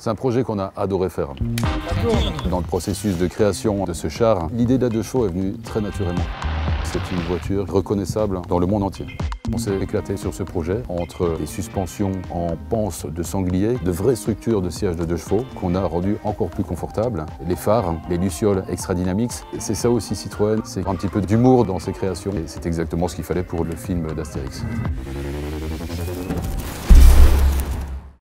C'est un projet qu'on a adoré faire. Dans le processus de création de ce char, l'idée d'A2 Chevaux est venue très naturellement. C'est une voiture reconnaissable dans le monde entier. On s'est éclaté sur ce projet entre des suspensions en panse de sanglier, de vraies structures de siège de 2 chevaux qu'on a rendues encore plus confortables, les phares, les lucioles Extra Dynamics. C'est ça aussi Citroën, c'est un petit peu d'humour dans ses créations et c'est exactement ce qu'il fallait pour le film d'Astérix.